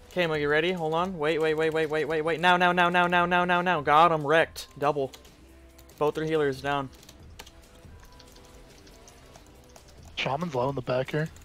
Okay, Mo, you ready? Hold on. Wait. Now. Got him. Wrecked. Double. Both their healers down. Shaman's low in the back here.